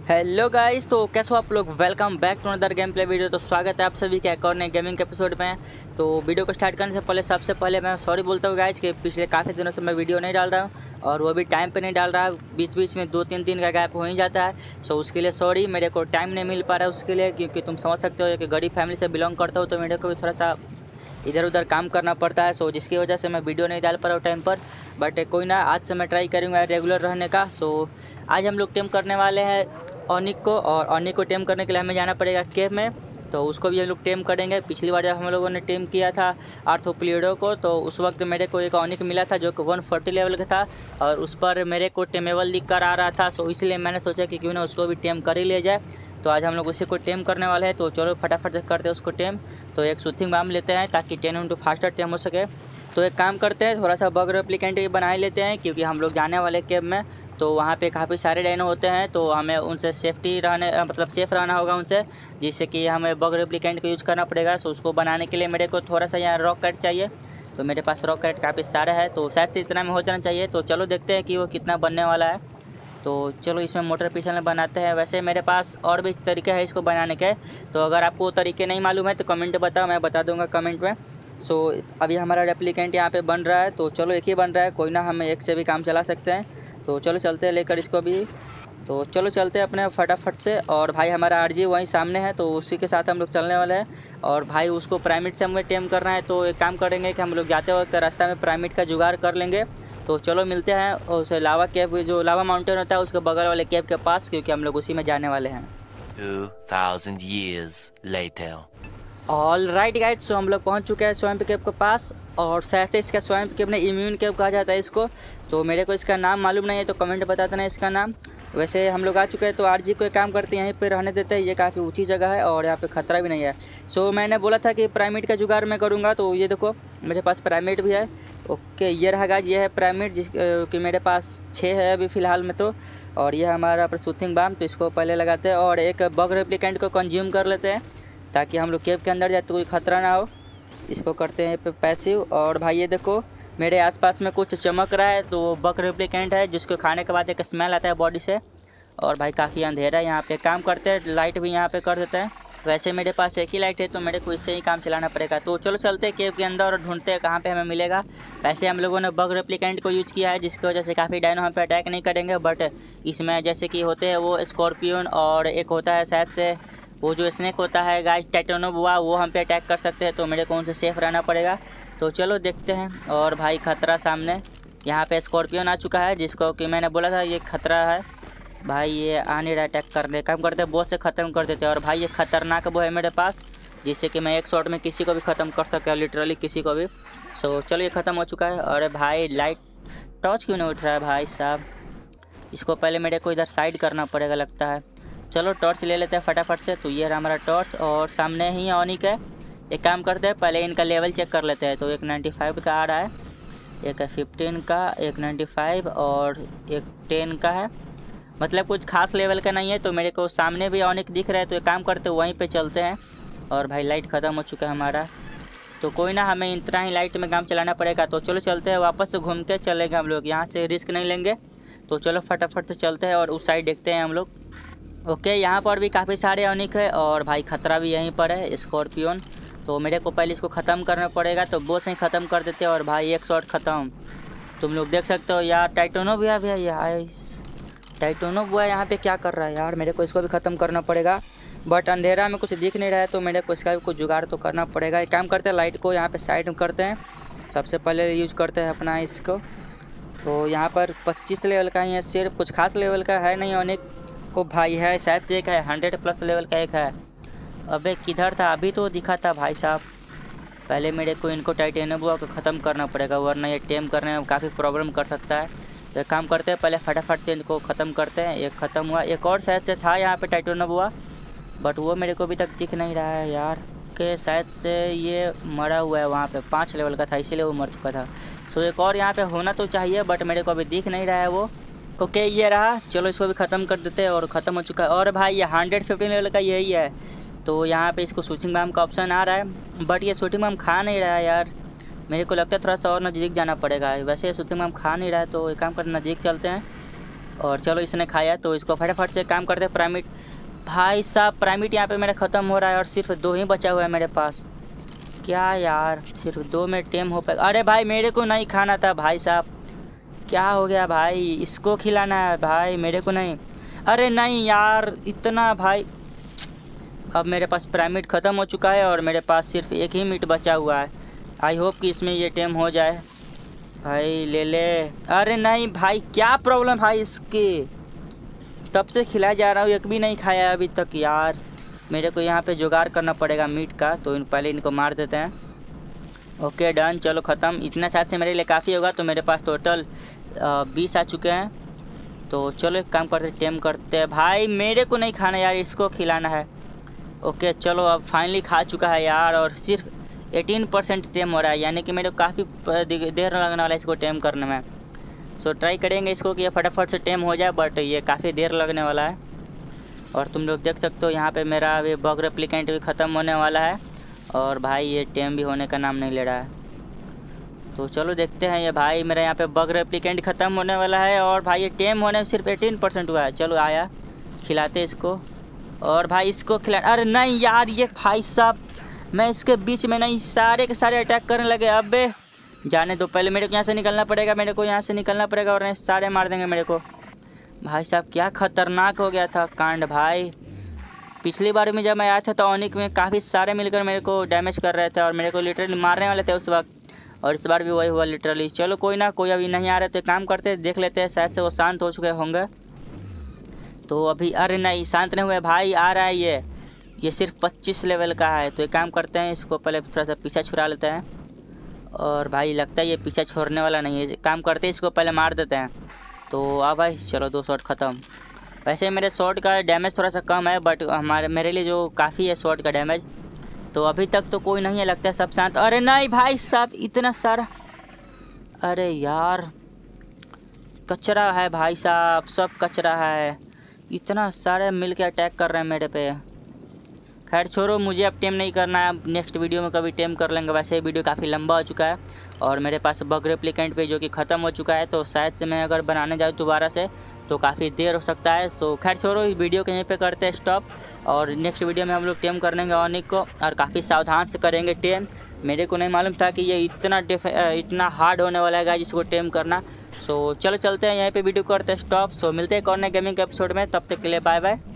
Hello guys, तो कैसे हो आप लोग। Welcome back to another gameplay video. तो स्वागत है आप सभी के एक और नए गेमिंग के एपिसोड में। तो वीडियो को स्टार्ट करने से पहले सबसे पहले मैं सॉरी बोलता हूँ गाइस कि पिछले काफ़ी दिनों से मैं वीडियो नहीं डाल रहा हूँ और वो भी टाइम पे नहीं डाल रहा। बीच बीच में 2-3 दिन का गैप हो ही जाता है। सो उसके लिए सॉरी, मेरे को टाइम नहीं मिल पा रहा है उसके लिए, क्योंकि तुम समझ सकते हो कि गरीब फैमिली से बिलोंग करता हूँ, तो मेरे को भी थोड़ा सा इधर उधर काम करना पड़ता है। सो जिसकी वजह से मैं वीडियो नहीं डाल पा रहा हूँ टाइम पर। बट कोई ना, आज से मैं ट्राई करूँगा रेगुलर रहने का। सो आज हम लोग टेम करने वाले हैं ऑनिक को, और ऑनिक को टेम करने के लिए हमें जाना पड़ेगा केव में। तो उसको भी हम लोग टेम करेंगे। पिछली बार जब हम लोगों ने टेम किया था आर्थोप्लीडो को, तो उस वक्त मेरे को एक ऑनिक मिला था जो कि 140 लेवल का था और उस पर मेरे को टेमेबल दिख कर आ रहा था। सो इसलिए मैंने सोचा कि क्यों ना उसको भी टेम कर ही लिया जाए। तो आज हम लोग उसी को टेम करने वाले हैं। तो चलो फटाफट से करते हैं उसको टेम। तो एक सूथिंग बाम लेते हैं ताकि 10 फास्टर टेम हो सके। तो एक काम करते हैं, थोड़ा सा बग रेप्लिकेंट बना ही लेते हैं, क्योंकि हम लोग जाने वाले केव में। तो वहाँ पे काफ़ी सारे डायनो होते हैं, तो हमें उनसे सेफ्टी रहने मतलब सेफ़ रहना होगा उनसे, जिससे कि हमें बग रेप्लिकेंट को यूज़ करना पड़ेगा। सो उसको बनाने के लिए मेरे को थोड़ा सा यहाँ रॉक कैट चाहिए। तो मेरे पास रॉक कैट काफ़ी सारा है, तो शायद से इतना में हो जाना चाहिए। तो चलो देखते हैं कि वो कितना बनने वाला है। तो चलो इसमें मोटर पिस्टन बनाते हैं। वैसे मेरे पास और भी तरीके हैं इसको बनाने के, तो अगर आपको वो तरीके नहीं मालूम है तो कमेंट बताओ, मैं बता दूंगा कमेंट में। सो अभी हमारा रेप्लिकेंट यहाँ पे बन रहा है। तो चलो एक ही बन रहा है, कोई ना, हम एक से भी काम चला सकते हैं। तो चलो चलते हैं लेकर इसको भी। तो चलो चलते हैं अपने फटाफट से। और भाई हमारा आरजी वहीं सामने है, तो उसी के साथ हम लोग चलने वाले हैं। और भाई उसको प्राइमेट से हमें टेम करना है। तो एक काम करेंगे कि हम लोग जाते वक्त रास्ता में प्राइमेट का जुगाड़ कर लेंगे। तो चलो मिलते हैं उस लावा केव, जो लावा माउंटेन होता है उसके बगल वाले केव के पास, क्योंकि हम लोग उसी में जाने वाले हैं। 2000 years later. All right guide, so हम लोग पहुंच चुके हैं स्वयं केव के पास। और शायद से इसका स्वयं केव नहीं, इम्यून केव कहा जाता है इसको। तो मेरे को इसका नाम मालूम नहीं है, तो कमेंट बता देना इसका नाम। वैसे हम लोग आ चुके हैं, तो आरजी को एक काम करते हैं, यहीं पे रहने देते हैं। ये काफ़ी ऊंची जगह है और यहाँ पे खतरा भी नहीं है। सो मैंने बोला था कि प्राइमेट का जुगाड़ मैं करूँगा, तो ये देखो मेरे पास प्राइमेट भी है। ओके, ये रहा गाइज, ये है प्राइमेट जिस कि मेरे पास 6 है अभी फ़िलहाल में। तो और ये हमारा प्रसूथिंग बाम, तो इसको पहले लगाते हैं और एक बग रेप्लिकेंट को कंज्यूम कर लेते हैं, ताकि हम लोग केव के अंदर जाए तो कोई ख़तरा ना हो। इसको करते हैं पैसिव। और भाई ये देखो मेरे आसपास में कुछ चमक रहा है, तो वो बग रेप्लिकेंट है, जिसको खाने के बाद एक स्मेल आता है बॉडी से। और भाई काफ़ी अंधेरा है यहाँ पे, काम करते हैं लाइट भी यहाँ पे कर देते हैं। वैसे मेरे पास एक ही लाइट है, तो मेरे को इससे ही काम चलाना पड़ेगा। तो चलो चलते हैं केव के अंदर और ढूंढते हैं कहाँ पे हमें मिलेगा। वैसे हम लोगों ने बग रेप्लिकेंट को यूज़ किया है, जिसकी वजह से काफ़ी डायनो हम पे अटैक नहीं करेंगे। बट इसमें जैसे कि होते हैं वो स्कॉर्पियन, और एक होता है शायद से वो जो स्नेक होता है गाइस टाइटेनोबुआ, वो हम पे अटैक कर सकते हैं। तो मेरे को उनसे सेफ रहना पड़ेगा। तो चलो देखते हैं। और भाई खतरा सामने, यहाँ पे स्कॉर्पियन आ चुका है, जिसको कि मैंने बोला था ये खतरा है। भाई ये आ नहीं रहा अटैक करने, काम करते हैं बॉस से ख़त्म कर देते हैं। और भाई ये खतरनाक वो है मेरे पास, जिससे कि मैं एक शॉट में किसी को भी ख़त्म कर सकता, लिटरली किसी को भी। सो चलो ये ख़त्म हो चुका है। अरे भाई लाइट टॉर्च क्यों नहीं उठ रहा है भाई साहब, इसको पहले मेरे को इधर साइड करना पड़ेगा लगता है। चलो टॉर्च ले लेते हैं फटाफट से। तो ये रहा हमारा टॉर्च, और सामने ही ऑनिक है। एक काम करते हैं, पहले इनका लेवल चेक कर लेते हैं। तो एक 95 का आ रहा है, एक 15 का, एक 95 और एक 10 का है। मतलब कुछ खास लेवल का नहीं है। तो मेरे को सामने भी ऑनिक दिख रहा है, तो एक काम करते हैं वहीं पे चलते हैं। और भाई लाइट ख़त्म हो चुका है हमारा, तो कोई ना, हमें इतना ही लाइट में काम चलाना पड़ेगा। तो चलो चलते हैं, वापस से घूम के चलेंगे हम लोग, यहाँ से रिस्क नहीं लेंगे। तो चलो फटाफट से चलते हैं और उस साइड देखते हैं हम लोग। ओके, यहाँ पर भी काफ़ी सारे ऑनिक है, और भाई खतरा भी यहीं पर है, स्कॉर्पियन। तो मेरे को पहले इसको ख़त्म करना पड़ेगा, तो वो से ही ख़त्म कर देते हैं। और भाई एक शॉट ख़त्म। तुम लोग देख सकते हो यार, टाइटेनो भी है यार, टाइटेनो बुआ यहाँ पे क्या कर रहा है यार, मेरे को इसको भी ख़त्म करना पड़ेगा। बट अंधेरा में कुछ दिख नहीं रहा है, तो मेरे को इसका भी कुछ जुगाड़ तो करना पड़ेगा। एक काम करते हैं, लाइट को यहाँ पे साइड में करते हैं। सबसे पहले यूज करते हैं अपना इसको। तो यहाँ पर 25 लेवल का ही है, सिर्फ कुछ खास लेवल का है नहीं ऑनिक। ओ भाई है, शायद से एक है 100+ लेवल का एक है। अबे किधर था, अभी तो दिखा था भाई साहब। पहले मेरे को इनको टाइटेनोबुआ को ख़त्म करना पड़ेगा, वरना ये टेम करने में काफ़ी प्रॉब्लम कर सकता है। तो एक काम करते हैं, पहले फटाफट से इनको ख़त्म करते हैं। एक ख़त्म हुआ, एक और शायद से था यहाँ पे टाइटेनोबुआ, बट वो मेरे को अभी तक दिख नहीं रहा है यार। के शायद से ये मरा हुआ है, वहाँ पे 5 लेवल का था, इसीलिए वो मर चुका था। सो एक और यहाँ पे होना तो चाहिए, बट मेरे को अभी दिख नहीं रहा है वो। ओके ये रहा, चलो इसको भी ख़त्म कर देते हैं। और ख़त्म हो चुका है। और भाई ये 115 लेवल का यही है। तो यहाँ पे इसको शूटिंग बाम का ऑप्शन आ रहा है, बट ये शूटिंग बाम खा नहीं रहा है यार। मेरे को लगता है थोड़ा सा और नज़दीक जाना पड़ेगा। वैसे ये शूटिंग बाम खा नहीं रहा है, तो एक काम कर नज़दीक चलते हैं। और चलो इसने खाया तो इसको फटाफट से काम करते हैं। प्राइमिट भाई साहब, प्राइमिट यहाँ पे मेरा ख़त्म हो रहा है और सिर्फ 2 ही बचा हुआ है मेरे पास। क्या यार, सिर्फ 2 में टेम हो पाएगा? अरे भाई मेरे को नहीं खाना था भाई साहब, क्या हो गया भाई? इसको खिलाना है भाई, मेरे को नहीं। अरे नहीं यार, इतना भाई। अब मेरे पास प्राइमिट ख़त्म हो चुका है और मेरे पास सिर्फ 1 ही मीट बचा हुआ है। आई होप कि इसमें ये टेम हो जाए। भाई ले ले। अरे नहीं भाई, क्या प्रॉब्लम भाई इसके? तब से खिलाया जा रहा हूँ, एक भी नहीं खाया अभी तक यार। मेरे को यहाँ पे जुगाड़ करना पड़ेगा मीट का, तो पहले इनको मार देते हैं। ओके डन, चलो ख़त्म। इतना साथ से मेरे लिए काफ़ी होगा, तो मेरे पास टोटल 20 आ चुके हैं। तो चलो एक काम करते, टेम करते हैं। भाई मेरे को नहीं खाना यार, इसको खिलाना है। ओके चलो, अब फाइनली खा चुका है यार और सिर्फ 18% टेम हो रहा है, यानी कि मेरे को काफ़ी देर लगने वाला है इसको टेम करने में। सो ट्राई करेंगे इसको कि ये फटाफट से टेम हो जाए, बट ये काफ़ी देर लगने वाला है। और तुम लोग देख सकते हो यहाँ पे मेरा अभी बग रेप्लिकेंट भी ख़त्म होने वाला है और भाई ये टेम भी होने का नाम नहीं ले रहा है। तो चलो देखते हैं। ये भाई मेरा यहाँ पे बग रेप्लिकेंट ख़त्म होने वाला है और भाई ये टेम होने में सिर्फ 18% हुआ है। चलो आया, खिलाते इसको। और भाई इसको खिला। अरे नहीं यार, ये भाई साहब मैं इसके बीच में नहीं, सारे के सारे अटैक करने लगे। अबे जाने दो, पहले मेरे को यहाँ से निकलना पड़ेगा, मेरे को यहाँ से निकलना पड़ेगा और सारे मार देंगे मेरे को। भाई साहब क्या खतरनाक हो गया था कांड भाई। पिछली बार में जब मैं आया था तो ऑनिक में काफ़ी सारे मिलकर मेरे को डैमेज कर रहे थे और मेरे को लिटरली मारने वाले थे उस वक्त, और इस बार भी वही हुआ लिटरली। चलो कोई ना, कोई अभी नहीं आ रहे तो काम करते, देख लेते हैं, शायद से वो शांत हो चुके होंगे। तो अभी अरे नहीं, शांत नहीं हुए भाई, आ रहा है ये सिर्फ 25 लेवल का है। तो एक काम करते हैं, इसको पहले थोड़ा सा पीछा छुड़ा लेते हैं। और भाई लगता है ये पीछा छोड़ने वाला नहीं है, काम करते हैं इसको पहले मार देते हैं। तो अब भाई चलो 2 शॉट ख़त्म। वैसे मेरे शॉट का डैमेज थोड़ा सा कम है, बट मेरे लिए जो काफ़ी है शॉट का डैमेज। तो अभी तक तो कोई नहीं है, लगता है सब शांत। अरे नहीं भाई साहब, इतना सारा, अरे यार कचरा है भाई साहब, सब कचरा है। इतना सारे मिल के अटैक कर रहे हैं मेरे पे। खैर छोड़ो, मुझे अब टेम नहीं करना है, नेक्स्ट वीडियो में कभी टेम कर लेंगे। वैसे वीडियो काफ़ी लंबा हो चुका है और मेरे पास बग रेप्लिकेंट पे जो कि ख़त्म हो चुका है, तो शायद से मैं अगर बनाने जाऊँ दोबारा से तो काफ़ी देर हो सकता है। सो खैर छोड़ो, इस वीडियो के यहीं पे करते हैं स्टॉप, और नेक्स्ट वीडियो में हम लोग टेम करेंगे ऑनिक को, और काफ़ी सावधान से करेंगे टेम। मेरे को नहीं मालूम था कि ये इतना हार्ड होने वाला है जिसको टेम करना। सो चलो चलते हैं, यहीं पे वीडियो करते हैं स्टॉप। सो मिलते हैं एक और नए गेमिंग के एपिसोड में, तब तक के लिए बाय बाय।